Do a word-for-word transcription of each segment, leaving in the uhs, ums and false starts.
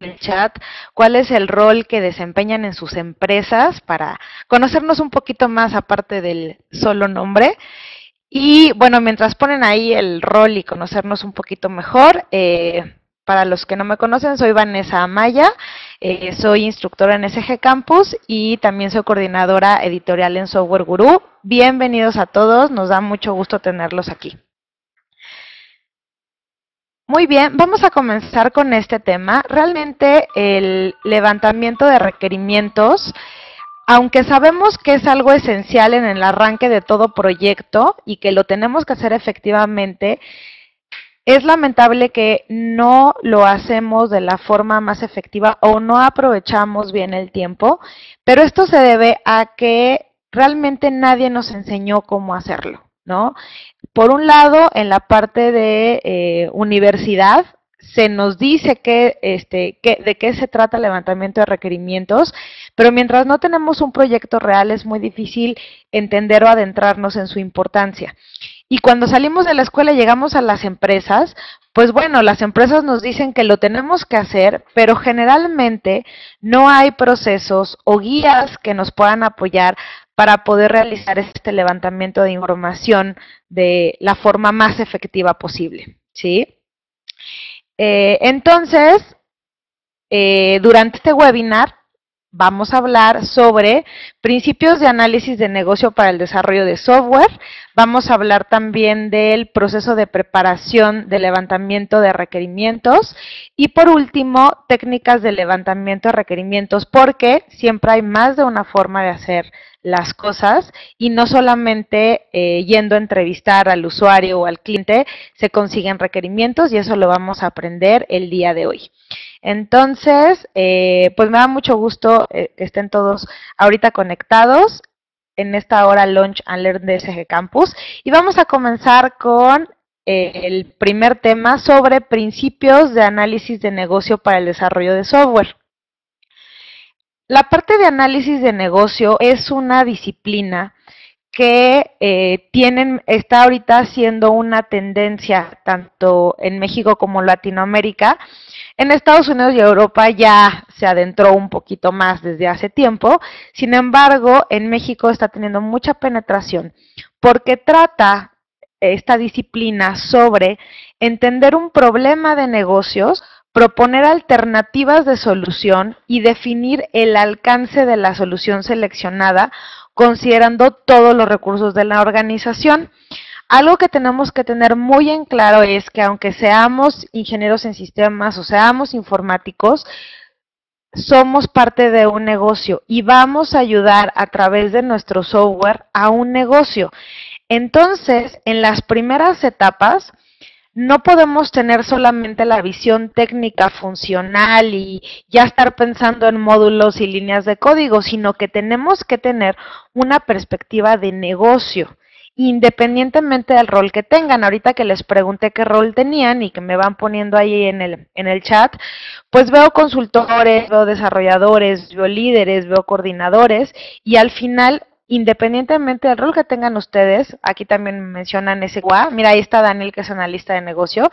el chat cuál es el rol que desempeñan en sus empresas para conocernos un poquito más aparte del solo nombre. Y bueno, mientras ponen ahí el rol y conocernos un poquito mejor, eh, para los que no me conocen, soy Vanessa Amaya, eh, soy instructora en S G Campus y también soy coordinadora editorial en Software Guru. Bienvenidos a todos, nos da mucho gusto tenerlos aquí. Muy bien, vamos a comenzar con este tema. Realmente el levantamiento de requerimientos, aunque sabemos que es algo esencial en el arranque de todo proyecto y que lo tenemos que hacer efectivamente, es lamentable que no lo hacemos de la forma más efectiva o no aprovechamos bien el tiempo, pero esto se debe a que realmente nadie nos enseñó cómo hacerlo, ¿no? Por un lado, en la parte de eh, universidad, se nos dice que, este, que, de qué se trata el levantamiento de requerimientos, pero mientras no tenemos un proyecto real es muy difícil entender o adentrarnos en su importancia. Y cuando salimos de la escuela y llegamos a las empresas, pues bueno, las empresas nos dicen que lo tenemos que hacer, pero generalmente no hay procesos o guías que nos puedan apoyar para poder realizar este levantamiento de información de la forma más efectiva posible, ¿sí? Eh, entonces, eh, durante este webinar vamos a hablar sobre principios de análisis de negocio para el desarrollo de software. Vamos a hablar también del proceso de preparación de levantamiento de requerimientos. Y por último, técnicas de levantamiento de requerimientos, porque siempre hay más de una forma de hacer las cosas y no solamente eh, yendo a entrevistar al usuario o al cliente se consiguen requerimientos, y eso lo vamos a aprender el día de hoy. Entonces, eh, pues me da mucho gusto eh, que estén todos ahorita conectados en esta hora Launch and Learn de S G Campus. Y vamos a comenzar con eh, el primer tema sobre principios de análisis de negocio para el desarrollo de software. La parte de análisis de negocio es una disciplina que eh, tienen, está ahorita siendo una tendencia tanto en México como en Latinoamérica. En Estados Unidos y Europa ya se adentró un poquito más desde hace tiempo, sin embargo, en México está teniendo mucha penetración porque trata esta disciplina sobre entender un problema de negocios, proponer alternativas de solución y definir el alcance de la solución seleccionada considerando todos los recursos de la organización. Algo que tenemos que tener muy en claro es que aunque seamos ingenieros en sistemas o seamos informáticos, somos parte de un negocio y vamos a ayudar a través de nuestro software a un negocio. Entonces, en las primeras etapas, no podemos tener solamente la visión técnica funcional y ya estar pensando en módulos y líneas de código, sino que tenemos que tener una perspectiva de negocio, independientemente del rol que tengan. Ahorita que les pregunté qué rol tenían y que me van poniendo ahí en el, en el chat, pues veo consultores, veo desarrolladores, veo líderes, veo coordinadores y al final, independientemente del rol que tengan ustedes, aquí también mencionan ese Q A, mira, ahí está Daniel, que es analista de negocio,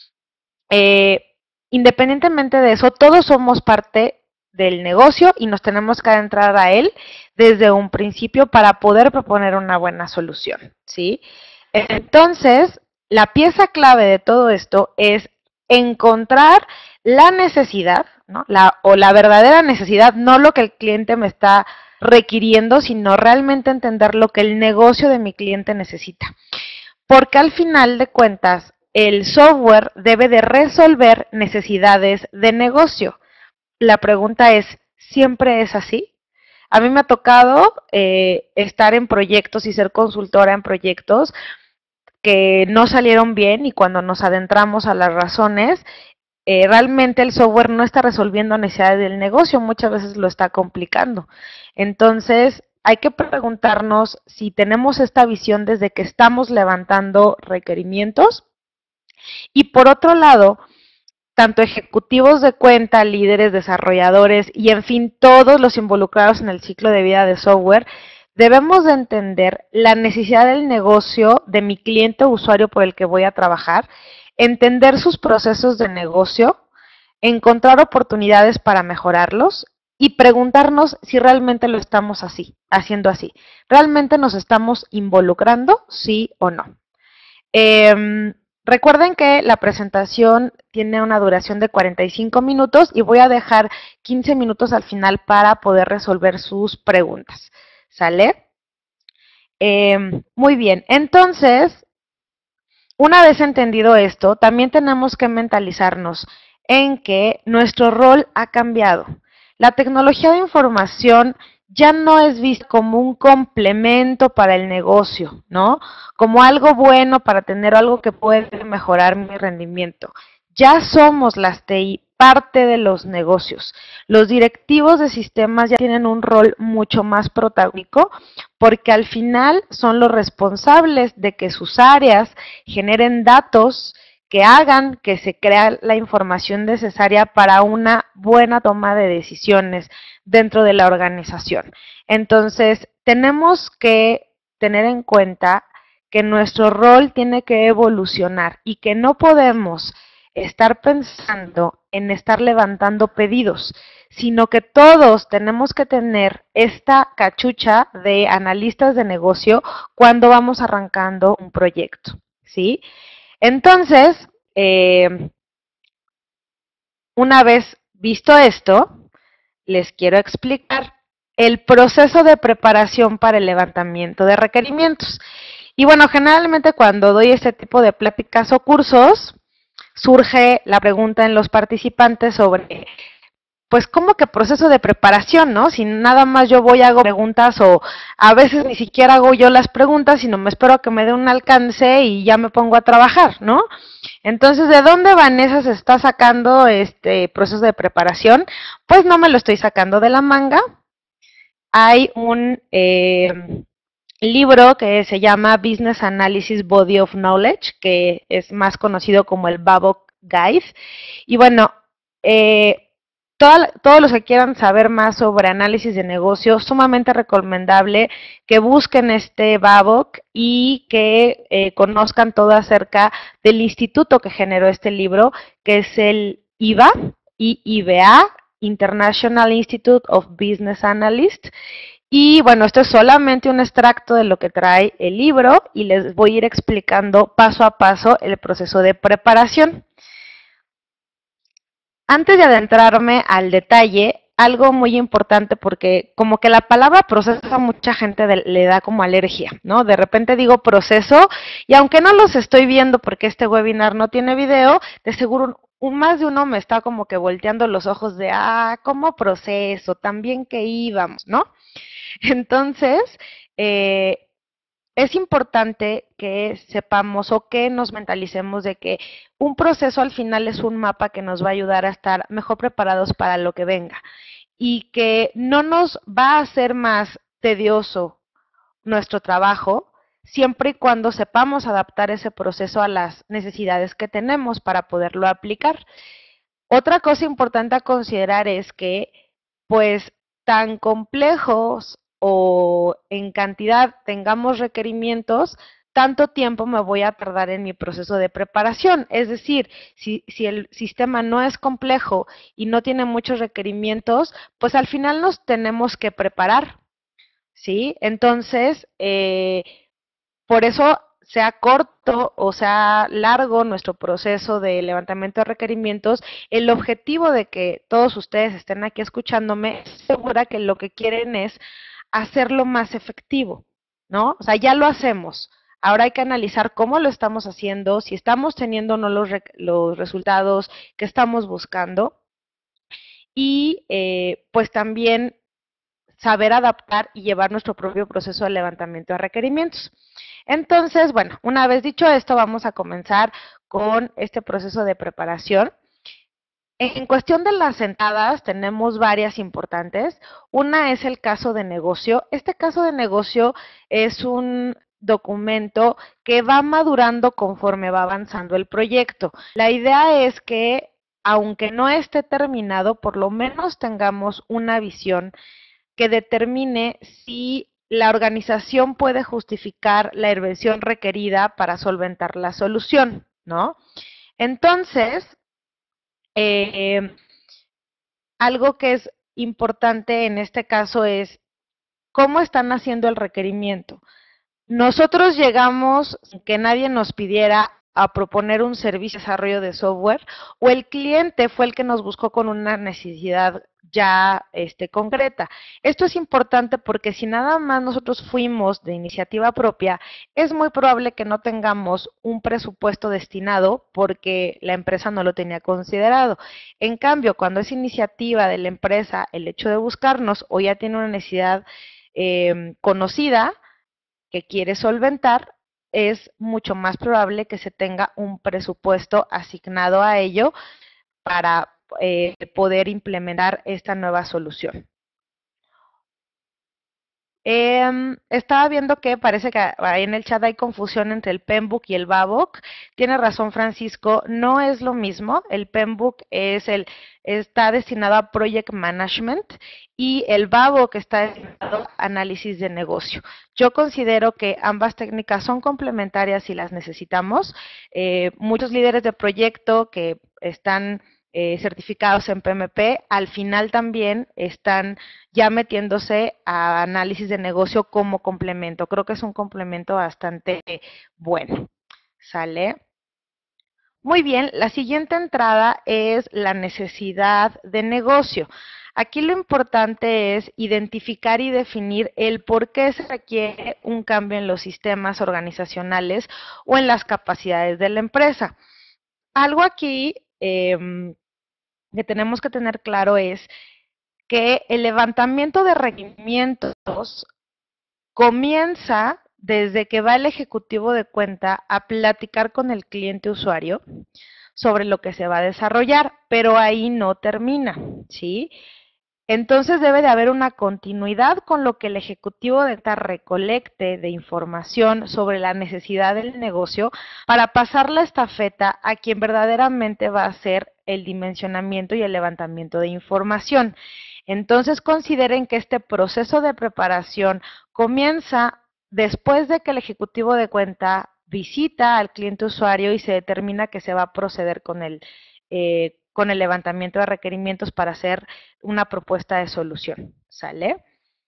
eh, independientemente de eso, todos somos parte del negocio y nos tenemos que adentrar a él desde un principio para poder proponer una buena solución, ¿sí? Entonces, la pieza clave de todo esto es encontrar la necesidad, ¿no? La, o la verdadera necesidad, no lo que el cliente me está requiriendo, sino realmente entender lo que el negocio de mi cliente necesita. Porque al final de cuentas, el software debe de resolver necesidades de negocio. La pregunta es, ¿siempre es así? A mí me ha tocado eh, estar en proyectos y ser consultora en proyectos que no salieron bien, y cuando nos adentramos a las razones, Eh, realmente el software no está resolviendo necesidades del negocio, muchas veces lo está complicando. Entonces, hay que preguntarnos si tenemos esta visión desde que estamos levantando requerimientos. Y por otro lado, tanto ejecutivos de cuenta, líderes, desarrolladores y en fin, todos los involucrados en el ciclo de vida de software, debemos de entender la necesidad del negocio de mi cliente o usuario por el que voy a trabajar, entender sus procesos de negocio, encontrar oportunidades para mejorarlos y preguntarnos si realmente lo estamos así, haciendo así. ¿Realmente nos estamos involucrando, sí o no? Eh, recuerden que la presentación tiene una duración de cuarenta y cinco minutos y voy a dejar quince minutos al final para poder resolver sus preguntas. ¿Sale? Eh, muy bien, entonces, una vez entendido esto, también tenemos que mentalizarnos en que nuestro rol ha cambiado. La tecnología de información ya no es vista como un complemento para el negocio, ¿no? Como algo bueno para tener algo que puede mejorar mi rendimiento. Ya somos las T I parte de los negocios. Los directivos de sistemas ya tienen un rol mucho más protagónico porque al final son los responsables de que sus áreas generen datos que hagan que se crea la información necesaria para una buena toma de decisiones dentro de la organización. Entonces, tenemos que tener en cuenta que nuestro rol tiene que evolucionar y que no podemos estar pensando en estar levantando pedidos, sino que todos tenemos que tener esta cachucha de analistas de negocio cuando vamos arrancando un proyecto, ¿sí? Entonces, eh, una vez visto esto, les quiero explicar el proceso de preparación para el levantamiento de requerimientos. Y bueno, generalmente cuando doy este tipo de pláticas o cursos, surge la pregunta en los participantes sobre, pues, ¿cómo que proceso de preparación, no? Si nada más yo voy, hago preguntas o a veces ni siquiera hago yo las preguntas, sino me espero a que me dé un alcance y ya me pongo a trabajar, ¿no? Entonces, ¿de dónde Vanessa se está sacando este proceso de preparación? Pues no me lo estoy sacando de la manga. Hay un eh, libro que se llama Business Analysis Body of Knowledge, que es más conocido como el Babok Guide. Y bueno, eh, toda, todos los que quieran saber más sobre análisis de negocio, sumamente recomendable que busquen este Babok y que eh, conozcan todo acerca del instituto que generó este libro, que es el I B A, I I B A, International Institute of Business Analysts. Y bueno, esto es solamente un extracto de lo que trae el libro y les voy a ir explicando paso a paso el proceso de preparación. Antes de adentrarme al detalle, algo muy importante porque como que la palabra proceso a mucha gente de, le da como alergia, ¿no? De repente digo proceso y aunque no los estoy viendo porque este webinar no tiene video, de seguro un, más de uno me está como que volteando los ojos de, ah, ¿cómo proceso? También que íbamos, ¿no? Entonces, eh, es importante que sepamos o que nos mentalicemos de que un proceso al final es un mapa que nos va a ayudar a estar mejor preparados para lo que venga y que no nos va a hacer más tedioso nuestro trabajo siempre y cuando sepamos adaptar ese proceso a las necesidades que tenemos para poderlo aplicar. Otra cosa importante a considerar es que, pues, tan complejos o en cantidad tengamos requerimientos, tanto tiempo me voy a tardar en mi proceso de preparación. Es decir, si, si el sistema no es complejo y no tiene muchos requerimientos, pues al final nos tenemos que preparar, ¿sí? Entonces, eh, por eso sea corto o sea largo nuestro proceso de levantamiento de requerimientos, el objetivo de que todos ustedes estén aquí escuchándome, es segura que lo que quieren es hacerlo más efectivo, ¿no? O sea, ya lo hacemos. Ahora hay que analizar cómo lo estamos haciendo, si estamos teniendo o no los, re los resultados que estamos buscando y eh, pues también saber adaptar y llevar nuestro propio proceso de levantamiento de requerimientos. Entonces, bueno, una vez dicho esto, vamos a comenzar con este proceso de preparación. En cuestión de las sentadas, tenemos varias importantes. Una es el caso de negocio. Este caso de negocio es un documento que va madurando conforme va avanzando el proyecto. La idea es que, aunque no esté terminado, por lo menos tengamos una visión que determine si la organización puede justificar la inversión requerida para solventar la solución, ¿no? Entonces, Eh, algo que es importante en este caso es cómo están haciendo el requerimiento. Nosotros llegamos sin que nadie nos pidiera a proponer un servicio de desarrollo de software, o el cliente fue el que nos buscó con una necesidad ya este, concreta. Esto es importante porque si nada más nosotros fuimos de iniciativa propia, es muy probable que no tengamos un presupuesto destinado porque la empresa no lo tenía considerado. En cambio, cuando es iniciativa de la empresa el hecho de buscarnos o ya tiene una necesidad eh, conocida, que quiere solventar, es mucho más probable que se tenga un presupuesto asignado a ello para eh, poder implementar esta nueva solución. Eh, estaba viendo que parece que ahí en el chat hay confusión entre el Penbook y el Babok. Tiene razón Francisco, no es lo mismo. El Penbook es el, está destinado a Project Management y el Babok está destinado a análisis de negocio. Yo considero que ambas técnicas son complementarias y las necesitamos. Eh, muchos líderes de proyecto que están eh, certificados en P M P, al final también están ya metiéndose a análisis de negocio como complemento. Creo que es un complemento bastante bueno. ¿Sale? Muy bien, la siguiente entrada es la necesidad de negocio. Aquí lo importante es identificar y definir el por qué se requiere un cambio en los sistemas organizacionales o en las capacidades de la empresa. Algo aquí eh, que tenemos que tener claro es que el levantamiento de requerimientos comienza desde que va el ejecutivo de cuenta a platicar con el cliente usuario sobre lo que se va a desarrollar, pero ahí no termina, ¿sí? Entonces debe de haber una continuidad con lo que el ejecutivo de cuenta recolecte de información sobre la necesidad del negocio para pasar la estafeta a quien verdaderamente va a hacer el dimensionamiento y el levantamiento de información. Entonces consideren que este proceso de preparación comienza después de que el ejecutivo de cuenta visita al cliente usuario y se determina que se va a proceder con el, eh, con el levantamiento de requerimientos para hacer una propuesta de solución. ¿Sale?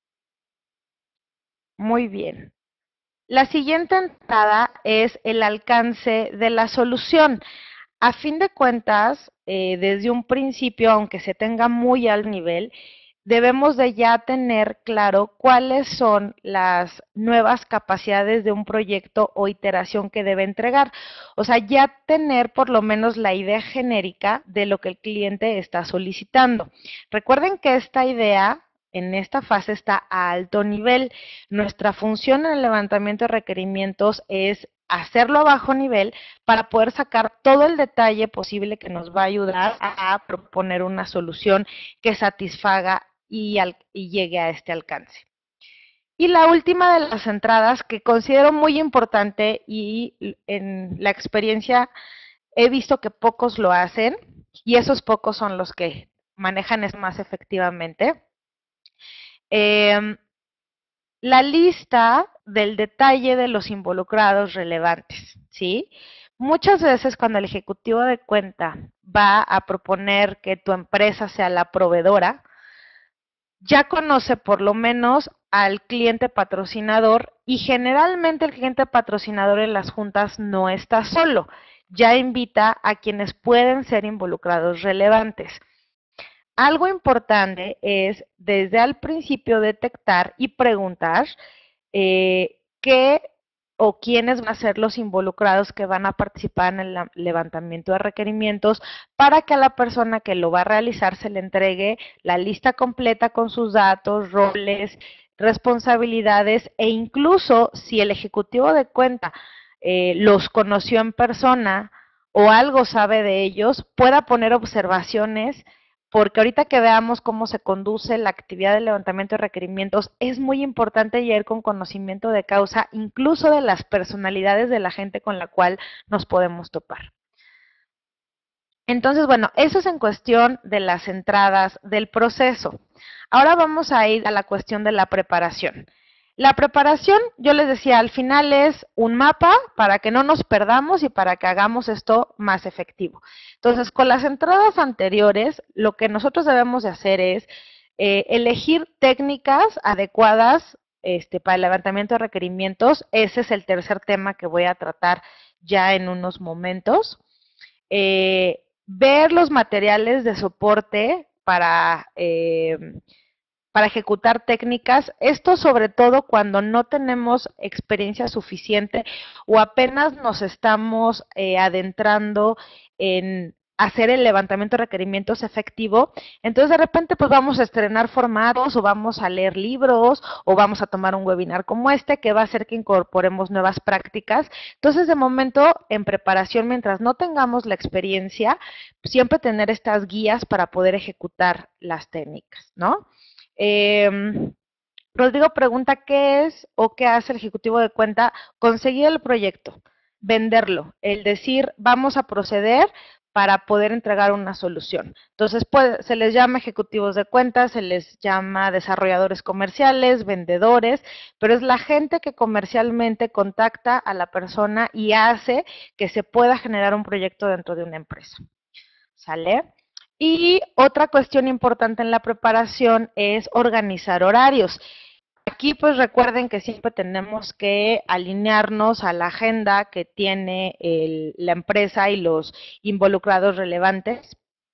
Muy bien. La siguiente entrada es el alcance de la solución. A fin de cuentas, eh, desde un principio, aunque se tenga muy al nivel, debemos de ya tener claro cuáles son las nuevas capacidades de un proyecto o iteración que debe entregar. O sea, ya tener por lo menos la idea genérica de lo que el cliente está solicitando. Recuerden que esta idea en esta fase está a alto nivel. Nuestra función en el levantamiento de requerimientos es hacerlo a bajo nivel para poder sacar todo el detalle posible que nos va a ayudar a proponer una solución que satisfaga y, al, y llegue a este alcance. Y la última de las entradas que considero muy importante y en la experiencia he visto que pocos lo hacen y esos pocos son los que manejan es más efectivamente. Eh, la lista del detalle de los involucrados relevantes, ¿sí? Muchas veces cuando el ejecutivo de cuenta va a proponer que tu empresa sea la proveedora, ya conoce por lo menos al cliente patrocinador y generalmente el cliente patrocinador en las juntas no está solo, ya invita a quienes pueden ser involucrados relevantes. Algo importante es desde al principio detectar y preguntar eh, qué o quiénes van a ser los involucrados que van a participar en el levantamiento de requerimientos para que a la persona que lo va a realizar se le entregue la lista completa con sus datos, roles, responsabilidades e incluso si el ejecutivo de cuenta eh, los conoció en persona o algo sabe de ellos, pueda poner observaciones porque ahorita que veamos cómo se conduce la actividad de levantamiento de requerimientos, es muy importante ir con conocimiento de causa, incluso de las personalidades de la gente con la cual nos podemos topar. Entonces, bueno, eso es en cuestión de las entradas del proceso. Ahora vamos a ir a la cuestión de la preparación. La preparación, yo les decía, al final es un mapa para que no nos perdamos y para que hagamos esto más efectivo. Entonces, con las entradas anteriores, lo que nosotros debemos de hacer es eh, elegir técnicas adecuadas este, para el levantamiento de requerimientos. Ese es el tercer tema que voy a tratar ya en unos momentos. Eh, ver los materiales de soporte para... Eh, para ejecutar técnicas, esto sobre todo cuando no tenemos experiencia suficiente o apenas nos estamos eh, adentrando en hacer el levantamiento de requerimientos efectivo, entonces de repente pues vamos a estrenar formatos o vamos a leer libros o vamos a tomar un webinar como este que va a hacer que incorporemos nuevas prácticas. Entonces de momento en preparación, mientras no tengamos la experiencia, siempre tener estas guías para poder ejecutar las técnicas, ¿no? Eh, Rodrigo pregunta qué es o qué hace el ejecutivo de cuenta. Conseguir el proyecto, venderlo, el decir vamos a proceder para poder entregar una solución. Entonces pues, se les llama ejecutivos de cuenta, se les llama desarrolladores comerciales, vendedores, pero es la gente que comercialmente contacta a la persona y hace que se pueda generar un proyecto dentro de una empresa. ¿Sale? Y otra cuestión importante en la preparación es organizar horarios. Aquí pues recuerden que siempre tenemos que alinearnos a la agenda que tiene el, la empresa y los involucrados relevantes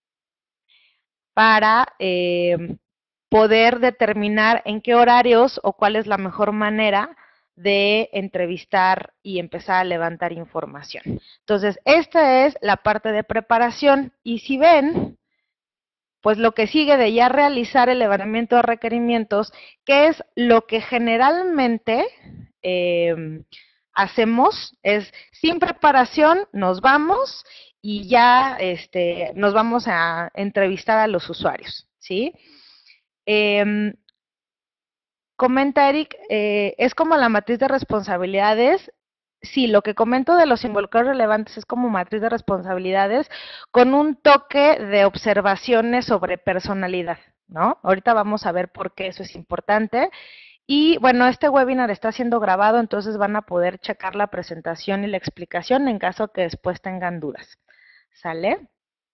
para eh, poder determinar en qué horarios o cuál es la mejor manera de entrevistar y empezar a levantar información. Entonces, esta es la parte de preparación y si ven, pues lo que sigue de ya realizar el levantamiento de requerimientos, que es lo que generalmente eh, hacemos, es sin preparación nos vamos y ya este, nos vamos a entrevistar a los usuarios, ¿sí? Eh, comenta Eric, eh, es como la matriz de responsabilidades. Sí, lo que comento de los involucrados relevantes es como matriz de responsabilidades con un toque de observaciones sobre personalidad, ¿no? Ahorita vamos a ver por qué eso es importante. Y bueno, este webinar está siendo grabado, entonces van a poder checar la presentación y la explicación en caso que después tengan dudas. ¿Sale?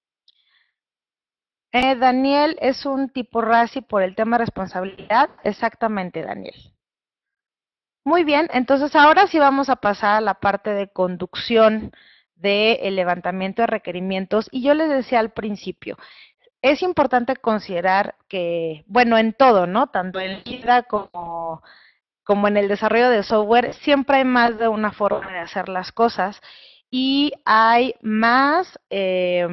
Eh, Daniel es un tipo RACI por el tema de responsabilidad. Exactamente, Daniel. Muy bien, entonces ahora sí vamos a pasar a la parte de conducción del levantamiento de requerimientos. Y yo les decía al principio, es importante considerar que, bueno, en todo, ¿no? Tanto en vida como, como en el desarrollo de software, siempre hay más de una forma de hacer las cosas y hay más, eh,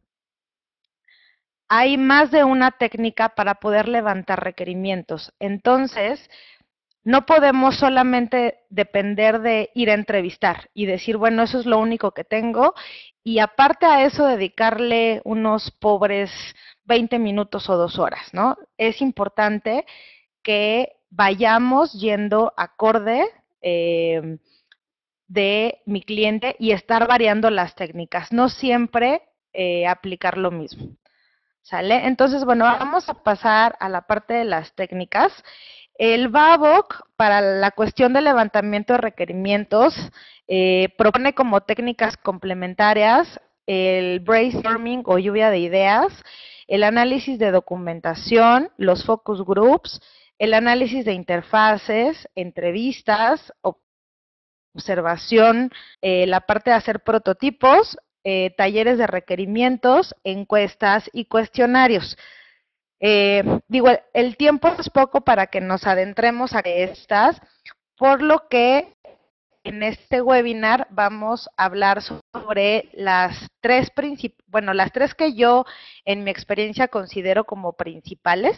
hay más de una técnica para poder levantar requerimientos. Entonces, no podemos solamente depender de ir a entrevistar y decir, bueno, eso es lo único que tengo, y aparte a eso dedicarle unos pobres veinte minutos o dos horas, ¿no? Es importante que vayamos yendo acorde eh, de mi cliente y estar variando las técnicas, no siempre eh, aplicar lo mismo. ¿Sale? Entonces, bueno, vamos a pasar a la parte de las técnicas. El B A B O C, para la cuestión de levantamiento de requerimientos, eh, propone como técnicas complementarias el brainstorming o lluvia de ideas, el análisis de documentación, los focus groups, el análisis de interfaces, entrevistas, observación, eh, la parte de hacer prototipos, eh, talleres de requerimientos, encuestas y cuestionarios. Eh, digo, el tiempo es poco para que nos adentremos a estas, por lo que en este webinar vamos a hablar sobre las tres princip- bueno, las tres que yo en mi experiencia considero como principales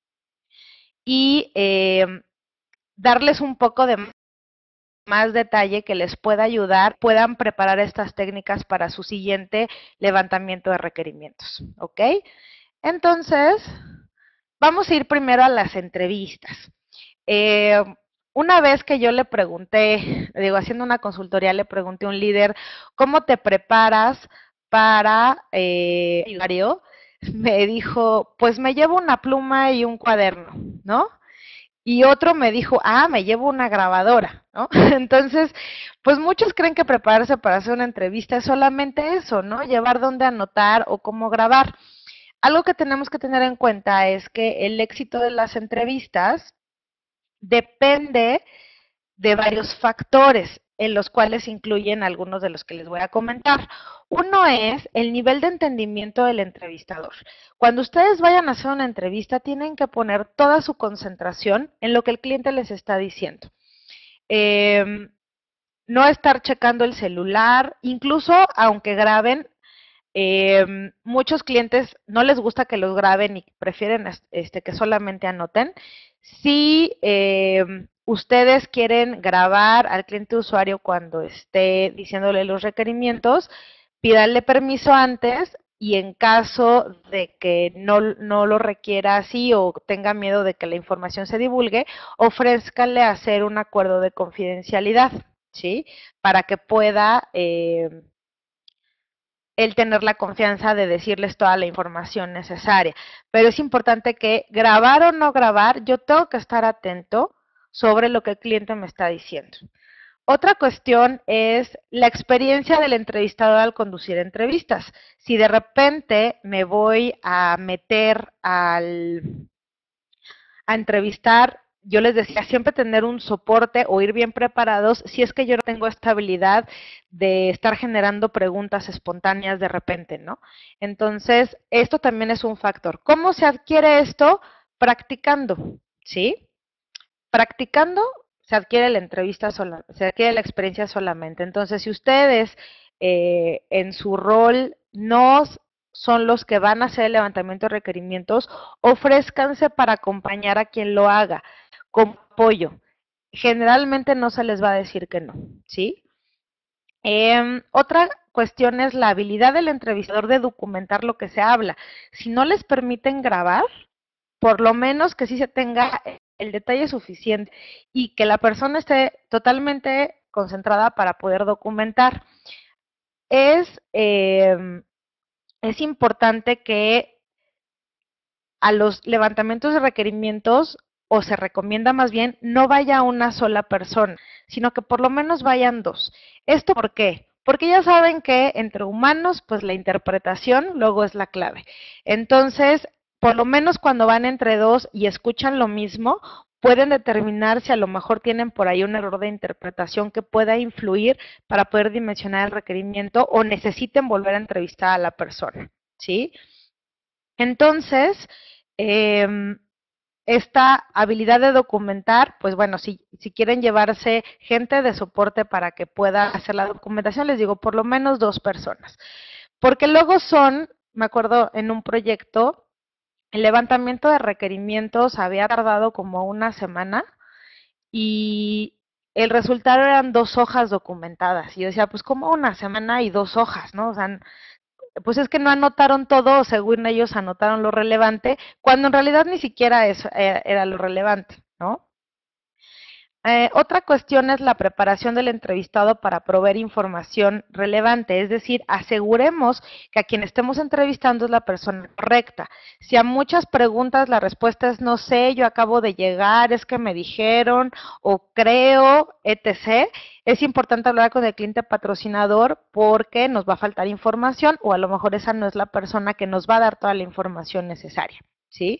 y eh, darles un poco de más detalle que les pueda ayudar, puedan preparar estas técnicas para su siguiente levantamiento de requerimientos, ¿ok? Entonces, vamos a ir primero a las entrevistas. Eh, una vez que yo le pregunté, digo, haciendo una consultoría, le pregunté a un líder, ¿cómo te preparas para eh, el horario? Me dijo, pues me llevo una pluma y un cuaderno, ¿no? y otro me dijo, ah, me llevo una grabadora, ¿no? Entonces, pues muchos creen que prepararse para hacer una entrevista es solamente eso, ¿no? Llevar dónde anotar o cómo grabar. Algo que tenemos que tener en cuenta es que el éxito de las entrevistas depende de varios factores, en los cuales incluyen algunos de los que les voy a comentar. Uno es el nivel de entendimiento del entrevistador. Cuando ustedes vayan a hacer una entrevista, tienen que poner toda su concentración en lo que el cliente les está diciendo. Eh, no estar checando el celular, incluso aunque graben, eh, muchos clientes no les gusta que los graben y prefieren este, que solamente anoten. Si eh, ustedes quieren grabar al cliente usuario cuando esté diciéndole los requerimientos, pídanle permiso antes y en caso de que no, no lo requiera así o tenga miedo de que la información se divulgue, ofrézcanle hacer un acuerdo de confidencialidad, ¿sí? Para que pueda eh, el tener la confianza de decirles toda la información necesaria. Pero es importante que grabar o no grabar, yo tengo que estar atento sobre lo que el cliente me está diciendo. Otra cuestión es la experiencia del entrevistador al conducir entrevistas. Si de repente me voy a meter al, a entrevistar, yo les decía, siempre tener un soporte o ir bien preparados si es que yo no tengo esta habilidad de estar generando preguntas espontáneas de repente, ¿no? Entonces, esto también es un factor. ¿Cómo se adquiere esto? Practicando, ¿sí? Practicando se adquiere la entrevista sola, se adquiere la experiencia solamente. Entonces, si ustedes eh, en su rol no son los que van a hacer el levantamiento de requerimientos, ofrézcanse para acompañar a quien lo haga, con apoyo. Generalmente no se les va a decir que no, ¿sí? Eh, otra cuestión es la habilidad del entrevistador de documentar lo que se habla. Si no les permiten grabar, por lo menos que sí se tenga el detalle suficiente y que la persona esté totalmente concentrada para poder documentar. Es, eh, es importante que a los levantamientos de requerimientos, o se recomienda más bien, no vaya una sola persona, sino que por lo menos vayan dos. ¿Esto por qué? Porque ya saben que entre humanos, pues la interpretación luego es la clave. Entonces, por lo menos cuando van entre dos y escuchan lo mismo, pueden determinar si a lo mejor tienen por ahí un error de interpretación que pueda influir para poder dimensionar el requerimiento o necesiten volver a entrevistar a la persona, ¿sí? Entonces, eh, esta habilidad de documentar, pues bueno, si, si quieren llevarse gente de soporte para que pueda hacer la documentación, les digo, por lo menos dos personas. Porque luego son, me acuerdo en un proyecto, el levantamiento de requerimientos había tardado como una semana y el resultado eran dos hojas documentadas. Y yo decía, pues como una semana y dos hojas, ¿no? O sea, pues es que no anotaron todo, según ellos anotaron lo relevante, cuando en realidad ni siquiera eso era, era lo relevante, ¿no? Eh, otra cuestión es la preparación del entrevistado para proveer información relevante, es decir, aseguremos que a quien estemos entrevistando es la persona correcta. Si a muchas preguntas la respuesta es no sé, yo acabo de llegar, es que me dijeron o creo, etcétera, es importante hablar con el cliente patrocinador porque nos va a faltar información o a lo mejor esa no es la persona que nos va a dar toda la información necesaria, ¿sí?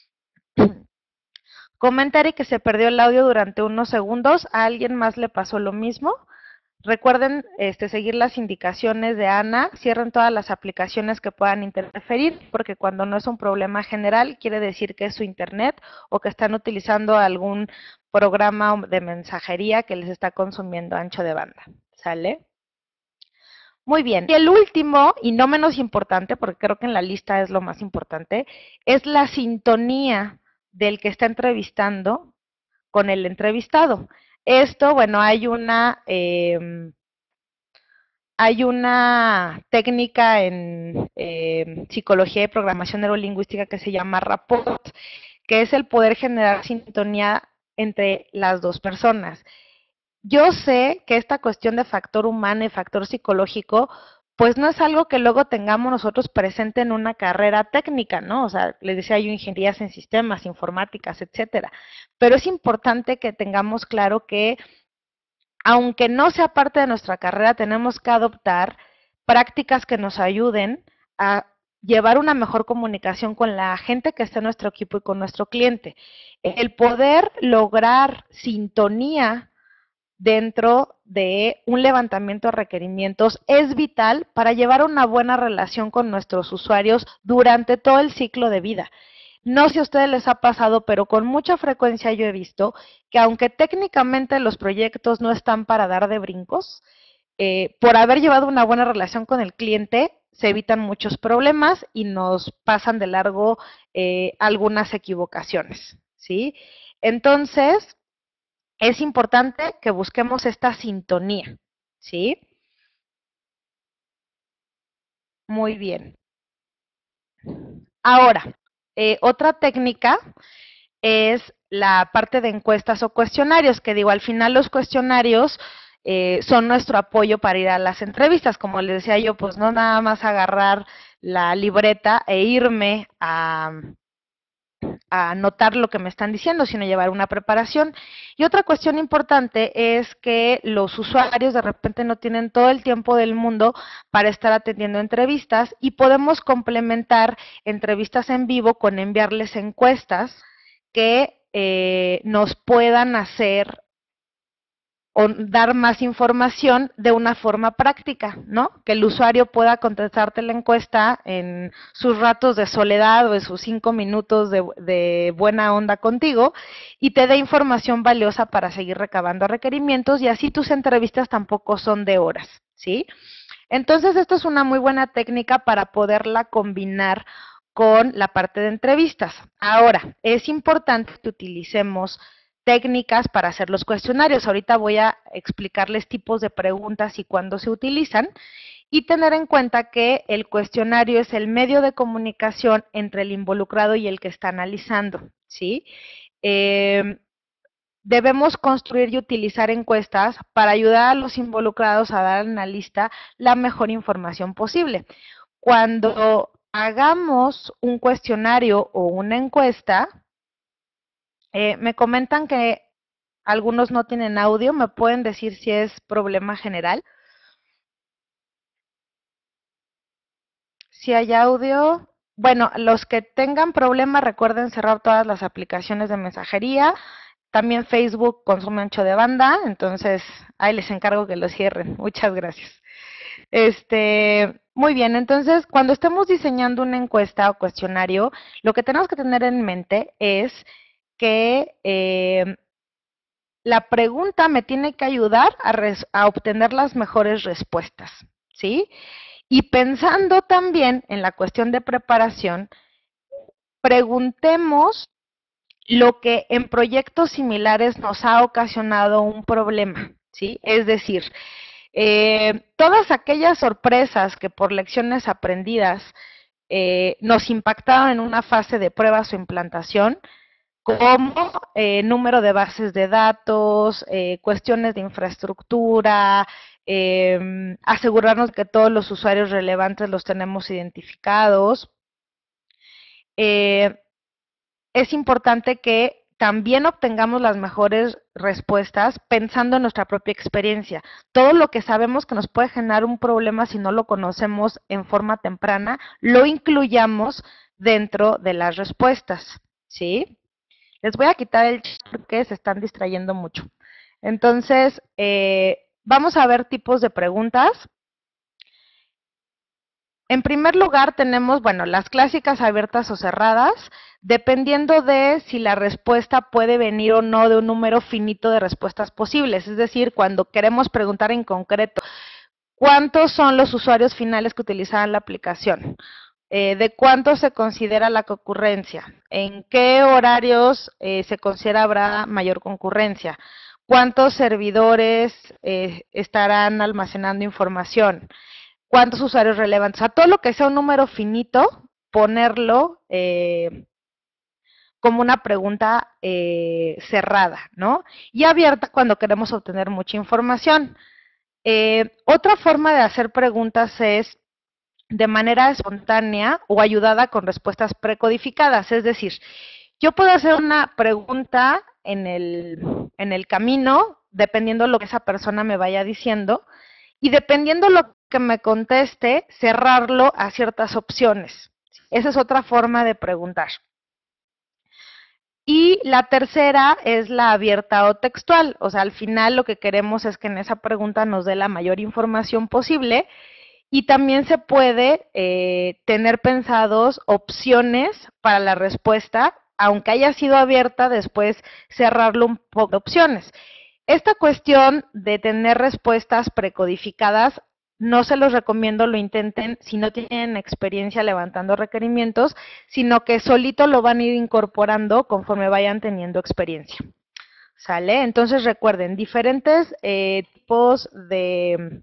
Comenta Eric que se perdió el audio durante unos segundos. ¿A alguien más le pasó lo mismo? Recuerden este, seguir las indicaciones de Ana. Cierren todas las aplicaciones que puedan interferir, porque cuando no es un problema general, quiere decir que es su internet o que están utilizando algún programa de mensajería que les está consumiendo ancho de banda. ¿Sale? Muy bien. Y el último, y no menos importante, porque creo que en la lista es lo más importante, es la sintonía del que está entrevistando con el entrevistado. Esto, bueno, hay una, eh, hay una técnica en eh, psicología y programación neurolingüística que se llama rapport, que es el poder generar sintonía entre las dos personas. Yo sé que esta cuestión de factor humano y factor psicológico pues no es algo que luego tengamos nosotros presente en una carrera técnica, ¿no? O sea, les decía yo, ingenierías en sistemas, informáticas, etcétera. Pero es importante que tengamos claro que, aunque no sea parte de nuestra carrera, tenemos que adoptar prácticas que nos ayuden a llevar una mejor comunicación con la gente que está en nuestro equipo y con nuestro cliente. El poder lograr sintonía dentro de un levantamiento de requerimientos es vital para llevar una buena relación con nuestros usuarios durante todo el ciclo de vida. No sé si a ustedes les ha pasado, pero con mucha frecuencia yo he visto que, aunque técnicamente los proyectos no están para dar de brincos, eh, por haber llevado una buena relación con el cliente, se evitan muchos problemas y nos pasan de largo eh, algunas equivocaciones, ¿sí? Entonces, es importante que busquemos esta sintonía, ¿sí? Muy bien. Ahora, eh, otra técnica es la parte de encuestas o cuestionarios, que digo, al final los cuestionarios eh, son nuestro apoyo para ir a las entrevistas. Como les decía yo, pues no nada más agarrar la libreta e irme a, a anotar lo que me están diciendo, sino llevar una preparación. Y otra cuestión importante es que los usuarios de repente no tienen todo el tiempo del mundo para estar atendiendo entrevistas, y podemos complementar entrevistas en vivo con enviarles encuestas que eh, nos puedan hacer o dar más información de una forma práctica, ¿no? Que el usuario pueda contestarte la encuesta en sus ratos de soledad o en sus cinco minutos de, de buena onda contigo, y te dé información valiosa para seguir recabando requerimientos, y así tus entrevistas tampoco son de horas, ¿sí? Entonces, esto es una muy buena técnica para poderla combinar con la parte de entrevistas. Ahora, es importante que utilicemos técnicas para hacer los cuestionarios. Ahorita voy a explicarles tipos de preguntas y cuándo se utilizan, y tener en cuenta que el cuestionario es el medio de comunicación entre el involucrado y el que está analizando, ¿sí? Eh, debemos construir y utilizar encuestas para ayudar a los involucrados a dar al analista la mejor información posible. Cuando hagamos un cuestionario o una encuesta, eh, me comentan que algunos no tienen audio. ¿Me pueden decir si es problema general? Si hay audio. Bueno, los que tengan problema, recuerden cerrar todas las aplicaciones de mensajería. También Facebook consume ancho de banda, entonces ahí les encargo que lo cierren. Muchas gracias. Este, muy bien, entonces cuando estemos diseñando una encuesta o cuestionario, lo que tenemos que tener en mente es que eh, la pregunta me tiene que ayudar a, res, a obtener las mejores respuestas, ¿sí? Y pensando también en la cuestión de preparación, preguntemos lo que en proyectos similares nos ha ocasionado un problema, ¿sí? Es decir, eh, todas aquellas sorpresas que por lecciones aprendidas eh, nos impactaron en una fase de pruebas o implantación, como eh, número de bases de datos, eh, cuestiones de infraestructura, eh, asegurarnos que todos los usuarios relevantes los tenemos identificados. Eh, es importante que también obtengamos las mejores respuestas pensando en nuestra propia experiencia. Todo lo que sabemos que nos puede generar un problema si no lo conocemos en forma temprana, lo incluyamos dentro de las respuestas, ¿sí? Les voy a quitar el chat porque se están distrayendo mucho. Entonces, eh, vamos a ver tipos de preguntas. En primer lugar, tenemos, bueno, las clásicas abiertas o cerradas, dependiendo de si la respuesta puede venir o no de un número finito de respuestas posibles. Es decir, cuando queremos preguntar en concreto, ¿cuántos son los usuarios finales que utilizaban la aplicación? Eh, ¿De cuánto se considera la concurrencia? ¿En qué horarios eh, se considera habrá mayor concurrencia? ¿Cuántos servidores eh, estarán almacenando información? ¿Cuántos usuarios relevantes? O sea, todo lo que sea un número finito, ponerlo eh, como una pregunta eh, cerrada, ¿no? Y abierta cuando queremos obtener mucha información. Eh, otra forma de hacer preguntas es de manera espontánea o ayudada con respuestas precodificadas. Es decir, yo puedo hacer una pregunta en el, en el camino, dependiendo de lo que esa persona me vaya diciendo, y dependiendo lo que me conteste, cerrarlo a ciertas opciones. Esa es otra forma de preguntar. Y la tercera es la abierta o textual, o sea, al final lo que queremos es que en esa pregunta nos dé la mayor información posible y también se puede eh, tener pensados opciones para la respuesta, aunque haya sido abierta, después cerrarlo un poco de opciones. Esta cuestión de tener respuestas precodificadas, no se los recomiendo lo intenten si no tienen experiencia levantando requerimientos, sino que solito lo van a ir incorporando conforme vayan teniendo experiencia. ¿Sale? Entonces recuerden, diferentes eh, tipos de,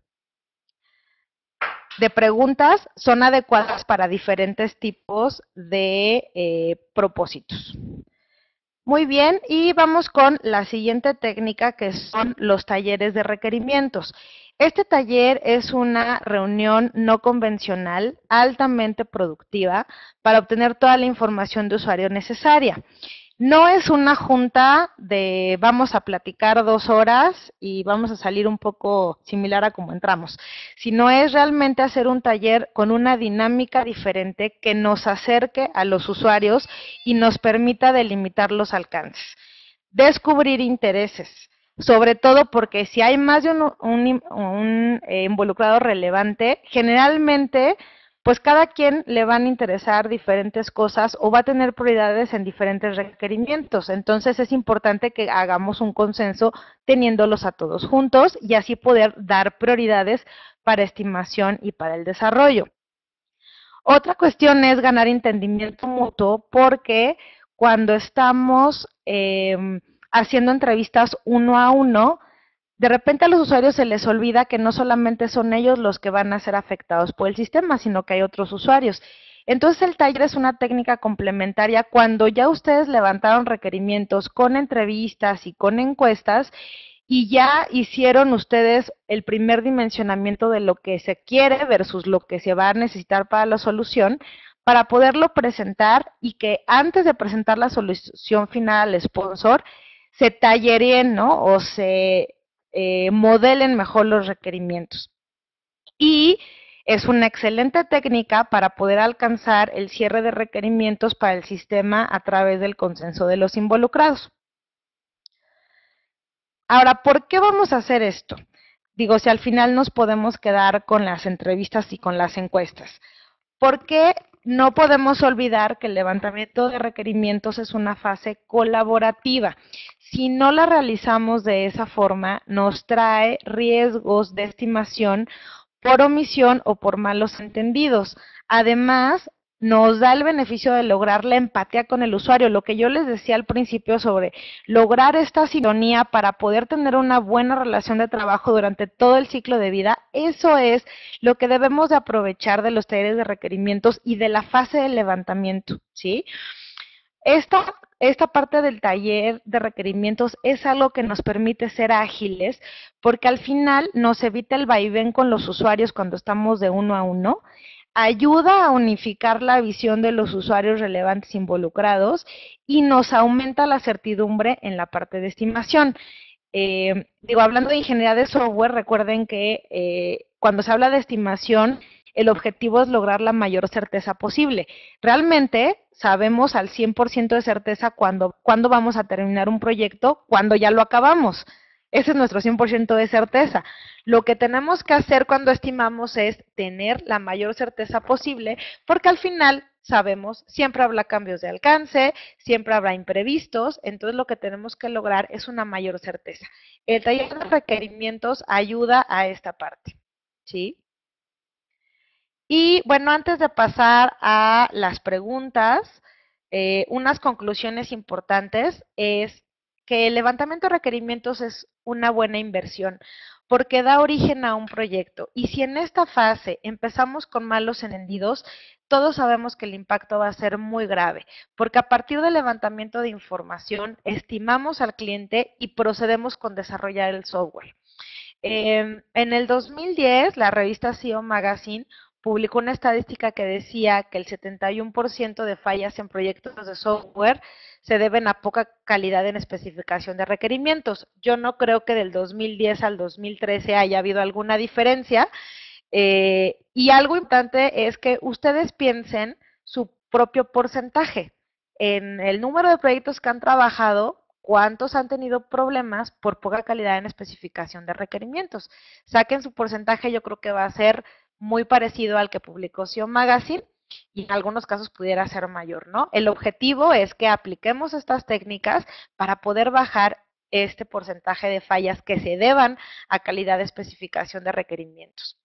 de preguntas son adecuadas para diferentes tipos de eh, propósitos. Muy bien, y vamos con la siguiente técnica, que son los talleres de requerimientos. Este taller es una reunión no convencional, altamente productiva, para obtener toda la información de usuario necesaria. No es una junta de vamos a platicar dos horas y vamos a salir un poco similar a como entramos, sino es realmente hacer un taller con una dinámica diferente que nos acerque a los usuarios y nos permita delimitar los alcances, descubrir intereses, sobre todo porque si hay más de un, un, un eh, involucrado relevante, generalmente pues cada quien le van a interesar diferentes cosas o va a tener prioridades en diferentes requerimientos. Entonces es importante que hagamos un consenso teniéndolos a todos juntos y así poder dar prioridades para estimación y para el desarrollo. Otra cuestión es ganar entendimiento mutuo, porque cuando estamos eh, haciendo entrevistas uno a uno, de repente a los usuarios se les olvida que no solamente son ellos los que van a ser afectados por el sistema, sino que hay otros usuarios. Entonces el taller es una técnica complementaria cuando ya ustedes levantaron requerimientos con entrevistas y con encuestas y ya hicieron ustedes el primer dimensionamiento de lo que se quiere versus lo que se va a necesitar para la solución, para poderlo presentar y que antes de presentar la solución final al sponsor, se tallereen, ¿no? O se eh, modelen mejor los requerimientos. Y es una excelente técnica para poder alcanzar el cierre de requerimientos para el sistema a través del consenso de los involucrados. Ahora, ¿por qué vamos a hacer esto? Digo, si al final nos podemos quedar con las entrevistas y con las encuestas. Porque no podemos olvidar que el levantamiento de requerimientos es una fase colaborativa. Si no la realizamos de esa forma, nos trae riesgos de estimación por omisión o por malos entendidos. Además, nos da el beneficio de lograr la empatía con el usuario, lo que yo les decía al principio sobre lograr esta sintonía para poder tener una buena relación de trabajo durante todo el ciclo de vida. Eso es lo que debemos de aprovechar de los talleres de requerimientos y de la fase de levantamiento, ¿sí? Esta, esta parte del taller de requerimientos es algo que nos permite ser ágiles, porque al final nos evita el vaivén con los usuarios cuando estamos de uno a uno, ayuda a unificar la visión de los usuarios relevantes involucrados y nos aumenta la certidumbre en la parte de estimación. Eh, digo, hablando de ingeniería de software, recuerden que eh, cuando se habla de estimación, el objetivo es lograr la mayor certeza posible. Realmente sabemos al cien por ciento de certeza cuándo, cuándo vamos a terminar un proyecto, cuando ya lo acabamos. Ese es nuestro cien por ciento de certeza. Lo que tenemos que hacer cuando estimamos es tener la mayor certeza posible, porque al final sabemos, siempre habrá cambios de alcance, siempre habrá imprevistos, entonces lo que tenemos que lograr es una mayor certeza. El taller de requerimientos ayuda a esta parte, ¿sí? Y bueno, antes de pasar a las preguntas, eh, unas conclusiones importantes es que el levantamiento de requerimientos es una buena inversión porque da origen a un proyecto. Y si en esta fase empezamos con malos entendidos, todos sabemos que el impacto va a ser muy grave, porque a partir del levantamiento de información estimamos al cliente y procedemos con desarrollar el software. Eh, en el dos mil diez, la revista S E O Magazine publicó una estadística que decía que el setenta y uno por ciento de fallas en proyectos de software se deben a poca calidad en especificación de requerimientos. Yo no creo que del dos mil diez al dos mil trece haya habido alguna diferencia. Eh, y algo importante es que ustedes piensen su propio porcentaje. En el número de proyectos que han trabajado, ¿cuántos han tenido problemas por poca calidad en especificación de requerimientos? Saquen su porcentaje, yo creo que va a ser muy parecido al que publicó S E O Magazine y en algunos casos pudiera ser mayor, ¿no? El objetivo es que apliquemos estas técnicas para poder bajar este porcentaje de fallas que se deban a calidad de especificación de requerimientos.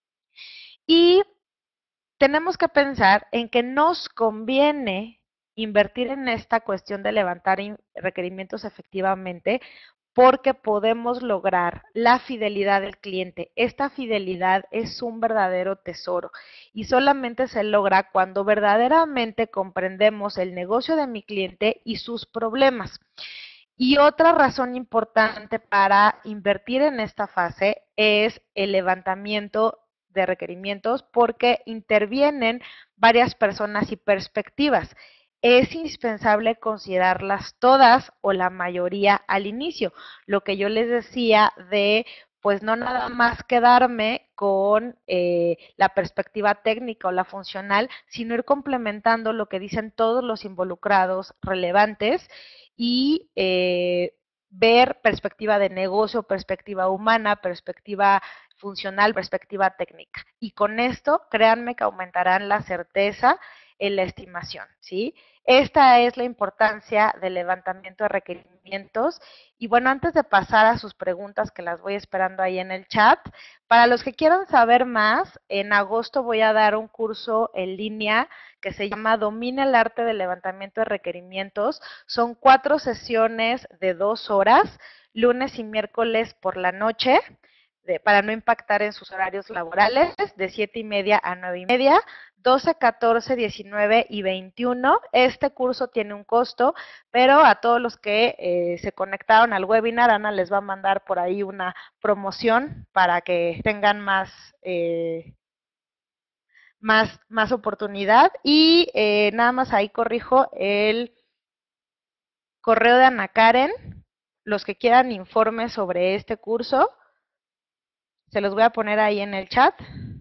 Y tenemos que pensar en que nos conviene invertir en esta cuestión de levantar requerimientos efectivamente porque podemos lograr la fidelidad del cliente. Esta fidelidad es un verdadero tesoro y solamente se logra cuando verdaderamente comprendemos el negocio de mi cliente y sus problemas. Y otra razón importante para invertir en esta fase es el levantamiento de requerimientos porque intervienen varias personas y perspectivas. Es indispensable considerarlas todas o la mayoría al inicio. Lo que yo les decía de, pues no nada más quedarme con eh, la perspectiva técnica o la funcional, sino ir complementando lo que dicen todos los involucrados relevantes y eh, ver perspectiva de negocio, perspectiva humana, perspectiva funcional, perspectiva técnica. Y con esto, créanme que aumentarán la certeza en la estimación, ¿sí? Esta es la importancia del levantamiento de requerimientos. Y bueno, antes de pasar a sus preguntas, que las voy esperando ahí en el chat, para los que quieran saber más, en agosto voy a dar un curso en línea que se llama Domina el arte del levantamiento de requerimientos. Son cuatro sesiones de dos horas, lunes y miércoles por la noche, de, para no impactar en sus horarios laborales, de siete y media a nueve y media, doce, catorce, diecinueve y veintiuno. Este curso tiene un costo, pero a todos los que eh, se conectaron al webinar, Ana les va a mandar por ahí una promoción para que tengan más, eh, más, más oportunidad. Y eh, nada más ahí corrijo el correo de Ana Karen. Los que quieran informes sobre este curso, se los voy a poner ahí en el chat.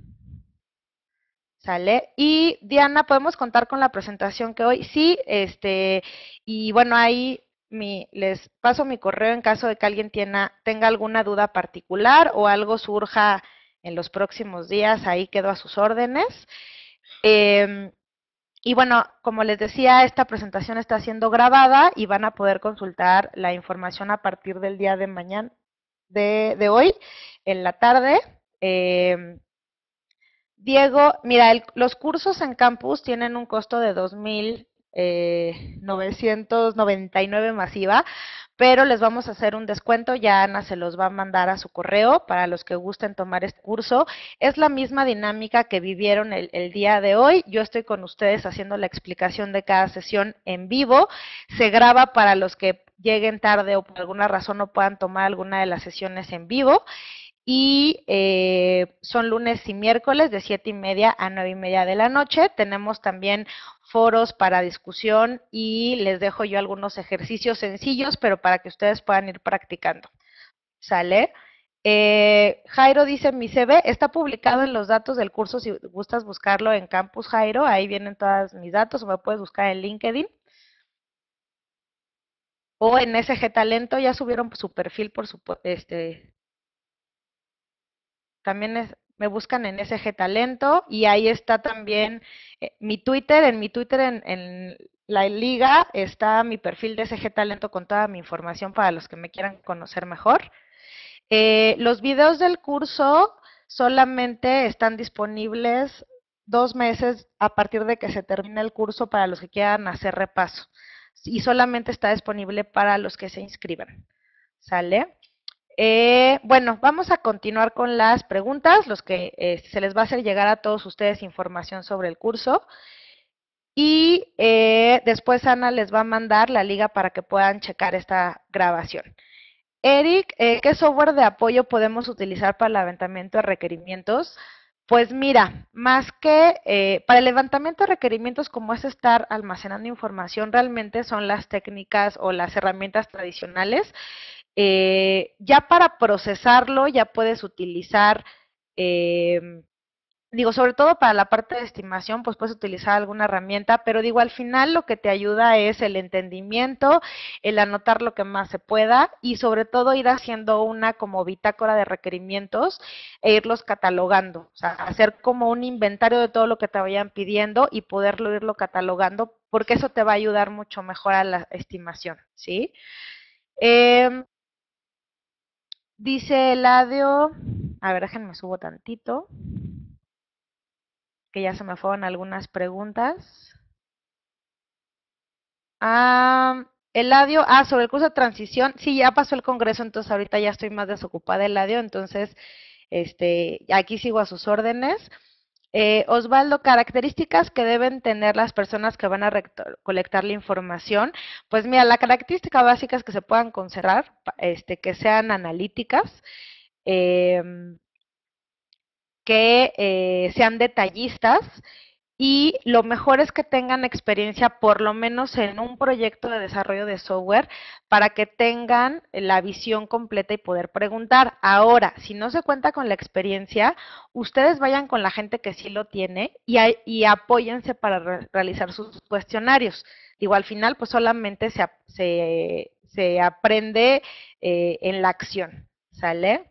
¿Sale? Y Diana, ¿podemos contar con la presentación que hoy? Sí, este, y bueno, ahí mi, les paso mi correo en caso de que alguien tiena, tenga alguna duda particular o algo surja en los próximos días, ahí quedo a sus órdenes. Eh, y bueno, como les decía, esta presentación está siendo grabada y van a poder consultar la información a partir del día de mañana, de, de hoy, en la tarde. Eh, Diego, mira, el, los cursos en campus tienen un costo de dos mil novecientos noventa y nueve masiva, pero les vamos a hacer un descuento, ya Ana se los va a mandar a su correo para los que gusten tomar este curso. Es la misma dinámica que vivieron el, el día de hoy, yo estoy con ustedes haciendo la explicación de cada sesión en vivo, se graba para los que lleguen tarde o por alguna razón no puedan tomar alguna de las sesiones en vivo. Y eh, son lunes y miércoles de siete y media a nueve y media de la noche. Tenemos también foros para discusión y les dejo yo algunos ejercicios sencillos, pero para que ustedes puedan ir practicando. ¿Sale? Eh, Jairo dice, mi C V está publicado en los datos del curso, si gustas buscarlo en Campus Jairo, ahí vienen todos mis datos, o me puedes buscar en LinkedIn. O en S G Talento, ya subieron su perfil por su, este, también es, me buscan en S G Talento y ahí está también eh, mi Twitter, en mi Twitter en, en, la liga está mi perfil de S G Talento con toda mi información para los que me quieran conocer mejor. Eh, los videos del curso solamente están disponibles dos meses a partir de que se termine el curso para los que quieran hacer repaso y solamente está disponible para los que se inscriban. ¿Sale? Eh, bueno, vamos a continuar con las preguntas, los que eh, se les va a hacer llegar a todos ustedes información sobre el curso. Y eh, después Ana les va a mandar la liga para que puedan checar esta grabación. Eric, eh, ¿qué software de apoyo podemos utilizar para el levantamiento de requerimientos? Pues mira, más que eh, para el levantamiento de requerimientos, como es estar almacenando información, realmente son las técnicas o las herramientas tradicionales. Eh, ya para procesarlo, ya puedes utilizar eh, digo, sobre todo para la parte de estimación, pues puedes utilizar alguna herramienta, pero digo, al final lo que te ayuda es el entendimiento, el anotar lo que más se pueda y sobre todo ir haciendo una como bitácora de requerimientos e irlos catalogando, o sea, hacer como un inventario de todo lo que te vayan pidiendo y poderlo irlo catalogando, porque eso te va a ayudar mucho mejor a la estimación, ¿sí? Eh, dice Eladio, a ver, déjenme subo tantito, que ya se me fueron algunas preguntas. Ah, Eladio, ah, sobre el curso de transición, sí, ya pasó el congreso, entonces ahorita ya estoy más desocupada, Eladio, entonces, este, aquí sigo a sus órdenes. Eh, Osvaldo, características que deben tener las personas que van a recolectar la información. Pues mira, la característica básica es que se puedan conservar, este, que sean analíticas, eh, que eh, sean detallistas, y lo mejor es que tengan experiencia por lo menos en un proyecto de desarrollo de software para que tengan la visión completa y poder preguntar. Ahora, si no se cuenta con la experiencia, ustedes vayan con la gente que sí lo tiene y, y apóyense para re realizar sus cuestionarios. Digo, al final, pues solamente se, se, se aprende eh, en la acción, ¿sale?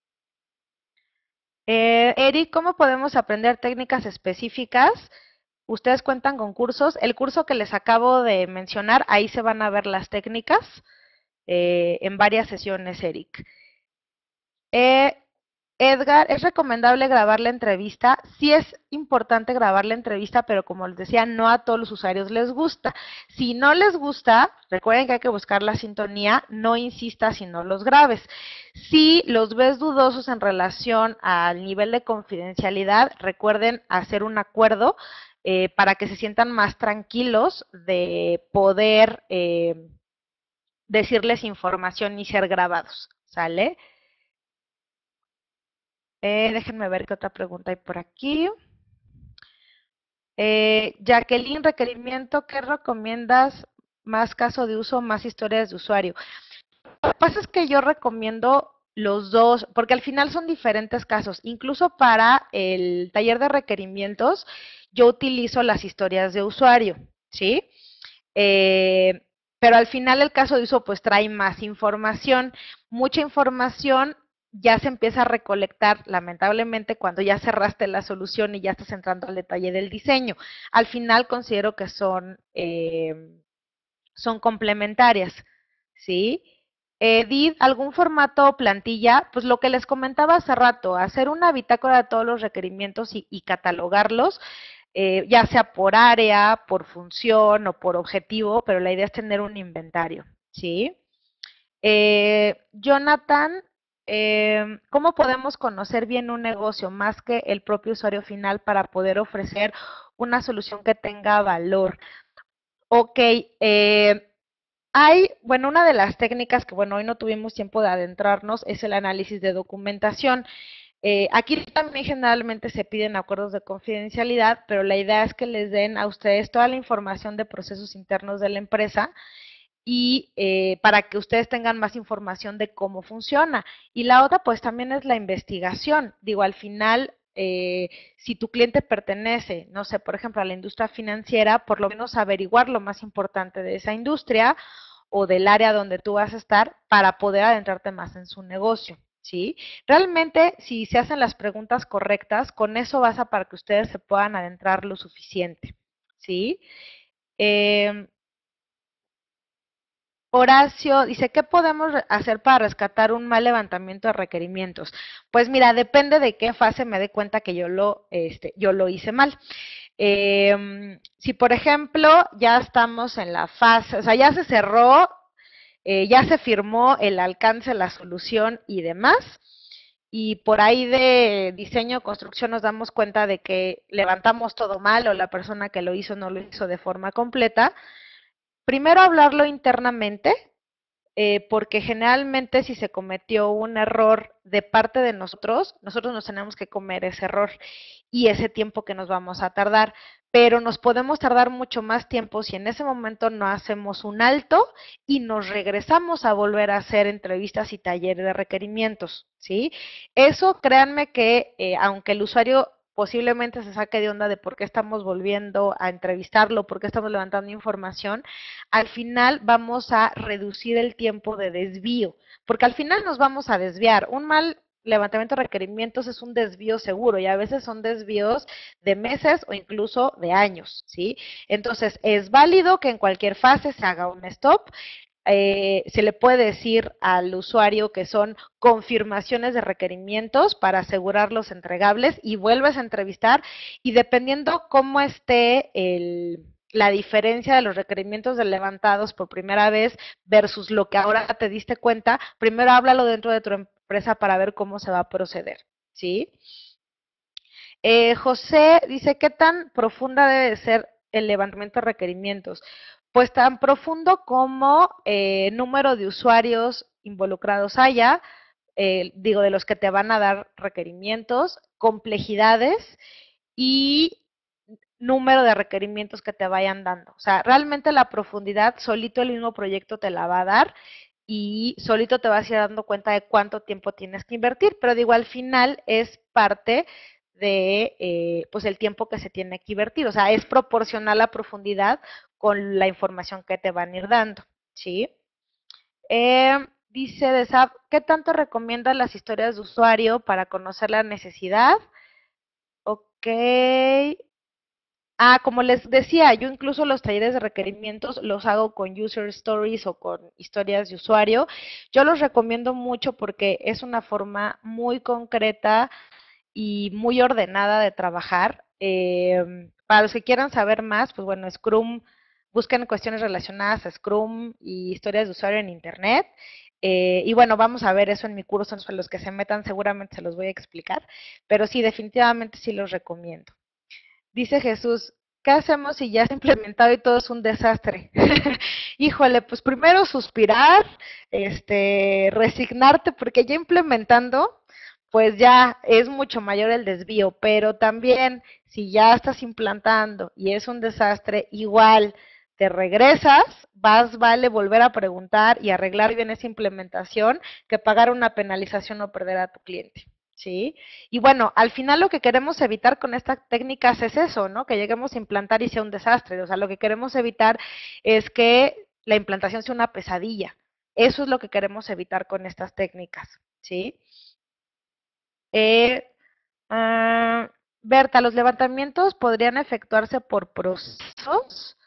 Eh, Eric, ¿cómo podemos aprender técnicas específicas? Ustedes cuentan con cursos. El curso que les acabo de mencionar, ahí se van a ver las técnicas eh, en varias sesiones, Eric. Eh, Edgar, ¿es recomendable grabar la entrevista? Sí es importante grabar la entrevista, pero como les decía, no a todos los usuarios les gusta. Si no les gusta, recuerden que hay que buscar la sintonía, no insistas si no los grabes. Si los ves dudosos en relación al nivel de confidencialidad, recuerden hacer un acuerdo eh, para que se sientan más tranquilos de poder eh, decirles información y ser grabados, ¿sale? Eh, déjenme ver qué otra pregunta hay por aquí. Eh, Jacqueline, requerimiento, ¿qué recomiendas? ¿Más caso de uso, más historias de usuario? Lo que pasa es que yo recomiendo los dos, porque al final son diferentes casos. Incluso para el taller de requerimientos, yo utilizo las historias de usuario, ¿sí? Eh, pero al final el caso de uso pues trae más información, mucha información ya se empieza a recolectar lamentablemente cuando ya cerraste la solución y ya estás entrando al detalle del diseño. Al final considero que son, eh, son complementarias, ¿sí? Edith, ¿algún formato o plantilla? Pues lo que les comentaba hace rato, hacer una bitácora de todos los requerimientos y, y catalogarlos, eh, ya sea por área, por función o por objetivo, pero la idea es tener un inventario, ¿sí? Eh, Jonathan, eh, ¿cómo podemos conocer bien un negocio más que el propio usuario final para poder ofrecer una solución que tenga valor? Ok, eh, hay, bueno, una de las técnicas que, bueno, hoy no tuvimos tiempo de adentrarnos es el análisis de documentación. Eh, aquí también generalmente se piden acuerdos de confidencialidad, pero la idea es que les den a ustedes toda la información de procesos internos de la empresa y eh, para que ustedes tengan más información de cómo funciona. Y la otra, pues también es la investigación. Digo, al final, eh, si tu cliente pertenece, no sé, por ejemplo, a la industria financiera, por lo menos averiguar lo más importante de esa industria o del área donde tú vas a estar para poder adentrarte más en su negocio. ¿Sí? Realmente, si se hacen las preguntas correctas, con eso basta para que ustedes se puedan adentrar lo suficiente. ¿Sí? Eh, Horacio dice, ¿qué podemos hacer para rescatar un mal levantamiento de requerimientos? Pues mira, depende de qué fase me dé cuenta que yo lo, este, yo lo hice mal. Eh, si por ejemplo ya estamos en la fase, o sea, ya se cerró, eh, ya se firmó el alcance, la solución y demás, y por ahí de diseño, construcción nos damos cuenta de que levantamos todo mal o la persona que lo hizo no lo hizo de forma completa, primero hablarlo internamente, eh, porque generalmente si se cometió un error de parte de nosotros, nosotros nos tenemos que comer ese error y ese tiempo que nos vamos a tardar, pero nos podemos tardar mucho más tiempo si en ese momento no hacemos un alto y nos regresamos a volver a hacer entrevistas y talleres de requerimientos, ¿sí? Eso, créanme que eh, aunque el usuario posiblemente se saque de onda de por qué estamos volviendo a entrevistarlo, por qué estamos levantando información, al final vamos a reducir el tiempo de desvío, porque al final nos vamos a desviar. Un mal levantamiento de requerimientos es un desvío seguro y a veces son desvíos de meses o incluso de años, ¿sí? Entonces, es válido que en cualquier fase se haga un stop. Eh, se le puede decir al usuario que son confirmaciones de requerimientos para asegurar los entregables y vuelves a entrevistar y dependiendo cómo esté el, la diferencia de los requerimientos de levantados por primera vez versus lo que ahora te diste cuenta, primero háblalo dentro de tu empresa para ver cómo se va a proceder, ¿sí? Eh, José dice, ¿qué tan profunda debe ser el levantamiento de requerimientos? Pues tan profundo como eh, número de usuarios involucrados haya, eh, digo, de los que te van a dar requerimientos, complejidades y número de requerimientos que te vayan dando. O sea, realmente la profundidad, solito el mismo proyecto te la va a dar y solito te vas a ir dando cuenta de cuánto tiempo tienes que invertir, pero digo, al final es parte de eh, pues el tiempo que se tiene que invertir, o sea, es proporcional la profundidad con la información que te van a ir dando, ¿sí? Eh, dice de S A P, ¿qué tanto recomiendas las historias de usuario para conocer la necesidad? Ok. Ah, como les decía, yo incluso los talleres de requerimientos los hago con user stories o con historias de usuario. Yo los recomiendo mucho porque es una forma muy concreta y muy ordenada de trabajar. Eh, para los que quieran saber más, pues bueno, Scrum, busquen cuestiones relacionadas a Scrum y historias de usuario en Internet. Eh, y bueno, vamos a ver eso en mi curso, en los que se metan seguramente se los voy a explicar, pero sí, definitivamente sí los recomiendo. Dice Jesús, ¿qué hacemos si ya está implementado y todo es un desastre? Híjole, pues primero suspirar, este, resignarte, porque ya implementando, pues ya es mucho mayor el desvío, pero también si ya estás implantando y es un desastre, igual te regresas, vas, vale, volver a preguntar y arreglar bien esa implementación que pagar una penalización o perder a tu cliente. ¿Sí? Y bueno, al final lo que queremos evitar con estas técnicas es eso, ¿no? Que lleguemos a implantar y sea un desastre. O sea, lo que queremos evitar es que la implantación sea una pesadilla. Eso es lo que queremos evitar con estas técnicas, ¿sí? Eh, uh, Berta, ¿los levantamientos podrían efectuarse por procesos?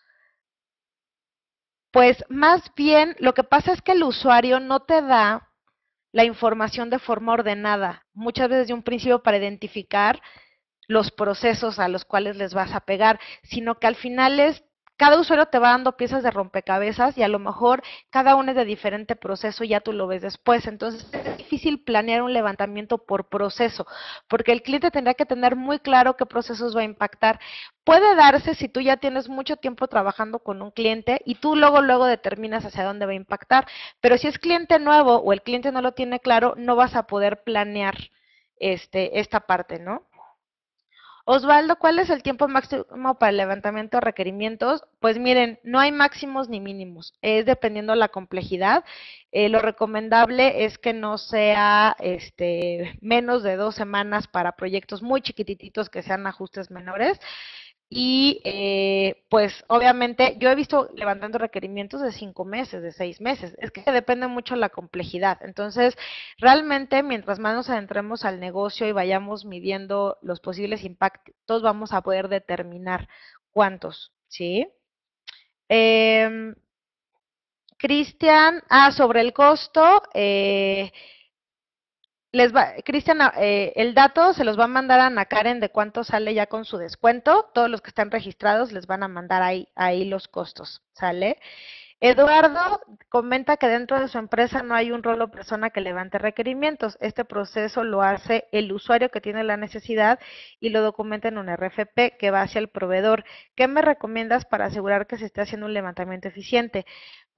Pues más bien, lo que pasa es que el usuario no te da la información de forma ordenada, muchas veces de un principio para identificar los procesos a los cuales les vas a pegar, sino que al final es, cada usuario te va dando piezas de rompecabezas y a lo mejor cada uno es de diferente proceso y ya tú lo ves después. Entonces es difícil planear un levantamiento por proceso, porque el cliente tendrá que tener muy claro qué procesos va a impactar. Puede darse si tú ya tienes mucho tiempo trabajando con un cliente y tú luego, luego determinas hacia dónde va a impactar, pero si es cliente nuevo o el cliente no lo tiene claro, no vas a poder planear este, esta parte, ¿no? Osvaldo, ¿cuál es el tiempo máximo para el levantamiento de requerimientos? Pues miren, no hay máximos ni mínimos, es dependiendo de la complejidad. Eh, lo recomendable es que no sea este, menos de dos semanas para proyectos muy chiquititos que sean ajustes menores. Y eh, pues obviamente yo he visto levantando requerimientos de cinco meses, de seis meses. Es que depende mucho de la complejidad. Entonces, realmente mientras más nos adentremos al negocio y vayamos midiendo los posibles impactos, vamos a poder determinar cuántos, ¿sí? Eh, Cristian, ah, sobre el costo, eh, les va, Cristian, eh, el dato se los va a mandar a Ana Karen de cuánto sale ya con su descuento. Todos los que están registrados les van a mandar ahí, ahí los costos, ¿sale? Eduardo comenta que dentro de su empresa no hay un rol o persona que levante requerimientos. Este proceso lo hace el usuario que tiene la necesidad y lo documenta en un R F P que va hacia el proveedor. ¿Qué me recomiendas para asegurar que se esté haciendo un levantamiento eficiente?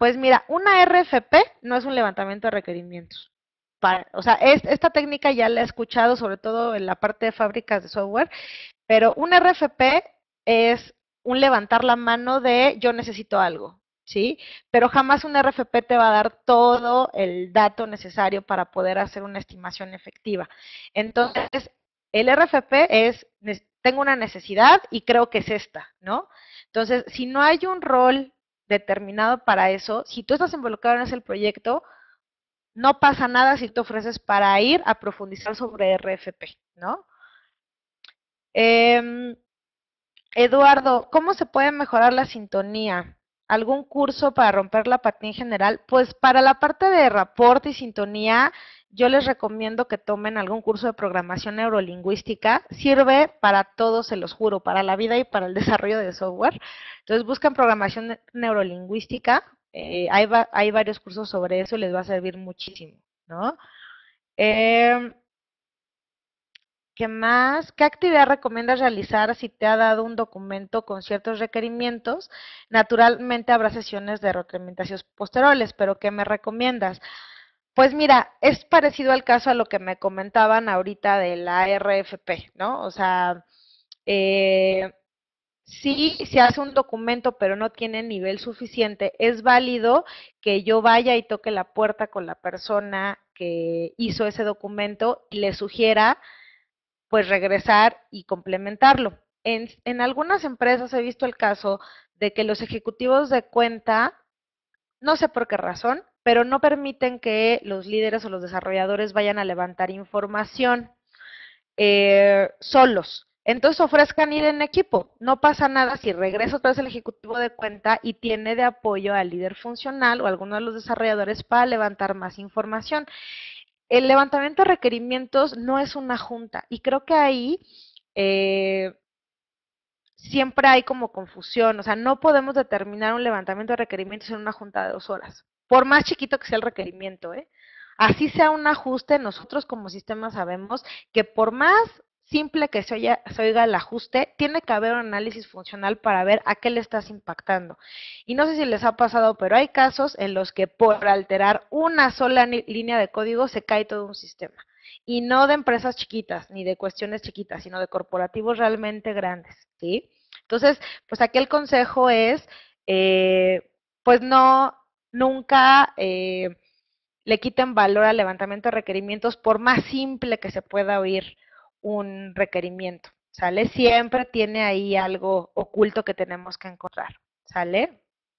Pues mira, una R F P no es un levantamiento de requerimientos. Para, o sea, es, esta técnica ya la he escuchado, sobre todo en la parte de fábricas de software, pero un R F P es un levantar la mano de yo necesito algo, ¿sí? Pero jamás un R F P te va a dar todo el dato necesario para poder hacer una estimación efectiva. Entonces, el R F P es, tengo una necesidad y creo que es esta, ¿no? Entonces, si no hay un rol determinado para eso, si tú estás involucrado en ese proyecto, no pasa nada si te ofreces para ir a profundizar sobre R F P, ¿no? Eh, Eduardo, ¿cómo se puede mejorar la sintonía? ¿Algún curso para romper la apatía en general? Pues para la parte de rapport y sintonía, yo les recomiendo que tomen algún curso de programación neurolingüística. Sirve para todos, se los juro, para la vida y para el desarrollo de software. Entonces buscan programación neurolingüística. Eh, hay, va, hay varios cursos sobre eso y les va a servir muchísimo, ¿no? Eh, ¿Qué más? ¿Qué actividad recomiendas realizar si te ha dado un documento con ciertos requerimientos? Naturalmente habrá sesiones de retroalimentación posteriores, pero ¿qué me recomiendas? Pues mira, es parecido al caso a lo que me comentaban ahorita de la R F P, ¿no? O sea, eh, sí se hace un documento, pero no tiene nivel suficiente, es válido que yo vaya y toque la puerta con la persona que hizo ese documento y le sugiera pues regresar y complementarlo. En, en algunas empresas he visto el caso de que los ejecutivos de cuenta, no sé por qué razón, pero no permiten que los líderes o los desarrolladores vayan a levantar información eh, solos. Entonces ofrezcan ir en equipo. No pasa nada si regresa otra vez el ejecutivo de cuenta y tiene de apoyo al líder funcional o a alguno de los desarrolladores para levantar más información. El levantamiento de requerimientos no es una junta y creo que ahí eh, siempre hay como confusión, o sea, no podemos determinar un levantamiento de requerimientos en una junta de dos horas, por más chiquito que sea el requerimiento, ¿eh? Así sea un ajuste, nosotros como sistema sabemos que por más simple que se oiga, se oiga el ajuste, tiene que haber un análisis funcional para ver a qué le estás impactando. Y no sé si les ha pasado, pero hay casos en los que por alterar una sola línea de código se cae todo un sistema. Y no de empresas chiquitas, ni de cuestiones chiquitas, sino de corporativos realmente grandes, ¿sí? Entonces, pues aquí el consejo es, eh, pues no, nunca eh, le quiten valor al levantamiento de requerimientos, por más simple que se pueda oír un requerimiento, ¿sale? Siempre tiene ahí algo oculto que tenemos que encontrar, ¿sale?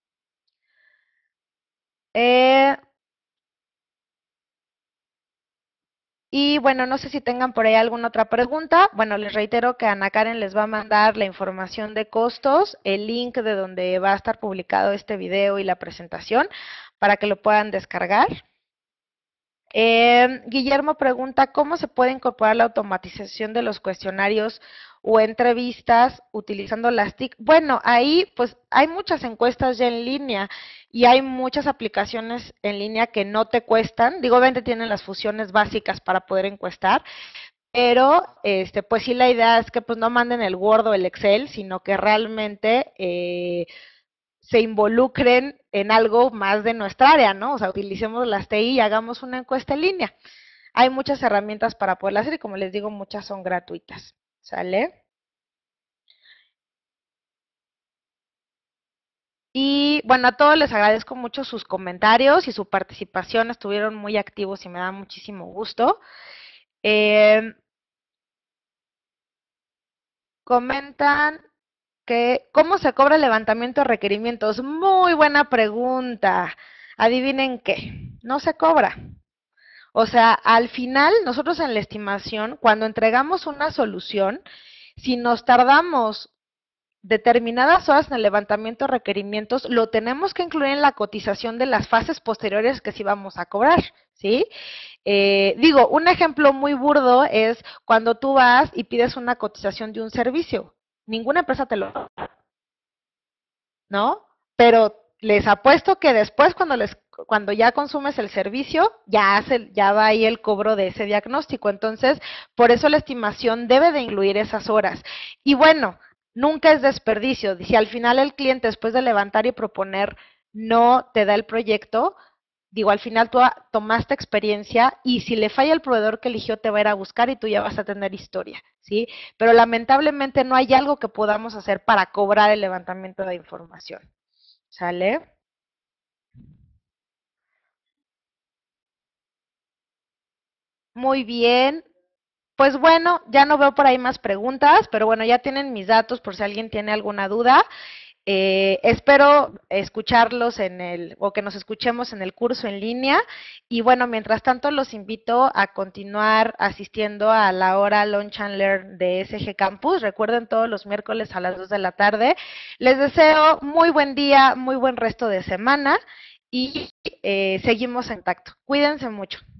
Eh, y bueno, no sé si tengan por ahí alguna otra pregunta. Bueno, les reitero que Ana Karen les va a mandar la información de costos, el link de donde va a estar publicado este video y la presentación para que lo puedan descargar. Eh, Guillermo pregunta, ¿cómo se puede incorporar la automatización de los cuestionarios o entrevistas utilizando las T I C? Bueno, ahí pues hay muchas encuestas ya en línea y hay muchas aplicaciones en línea que no te cuestan. Digo, obviamente tienen las funciones básicas para poder encuestar, pero este, pues sí la idea es que pues no manden el Word o el Excel, sino que realmente eh, se involucren en algo más de nuestra área, ¿no? O sea, utilicemos las T I y hagamos una encuesta en línea. Hay muchas herramientas para poderla hacer y como les digo, muchas son gratuitas, ¿sale? Y bueno, a todos les agradezco mucho sus comentarios y su participación, estuvieron muy activos y me da muchísimo gusto. Eh, comentan que, ¿cómo se cobra el levantamiento de requerimientos? Muy buena pregunta. Adivinen qué, no se cobra. O sea, al final, nosotros en la estimación, cuando entregamos una solución, si nos tardamos determinadas horas en el levantamiento de requerimientos, lo tenemos que incluir en la cotización de las fases posteriores que sí vamos a cobrar, ¿sí? Eh, digo, un ejemplo muy burdo es cuando tú vas y pides una cotización de un servicio. Ninguna empresa te lo da, ¿no? Pero les apuesto que después cuando les cuando ya consumes el servicio, ya hace, ya va ahí el cobro de ese diagnóstico. Entonces, por eso la estimación debe de incluir esas horas. Y bueno, nunca es desperdicio. Si al final el cliente, después de levantar y proponer no te da el proyecto, digo, al final tú tomaste experiencia y si le falla el proveedor que eligió, te va a ir a buscar y tú ya vas a tener historia, ¿sí? Pero lamentablemente no hay algo que podamos hacer para cobrar el levantamiento de información, ¿sale? Muy bien. Pues bueno, ya no veo por ahí más preguntas, pero bueno, ya tienen mis datos por si alguien tiene alguna duda. Eh, espero escucharlos en el, o que nos escuchemos en el curso en línea. Y bueno, mientras tanto los invito a continuar asistiendo a la hora Lunch and Learn de S G Campus. Recuerden todos los miércoles a las dos de la tarde. Les deseo muy buen día, muy buen resto de semana y eh, seguimos en contacto. Cuídense mucho.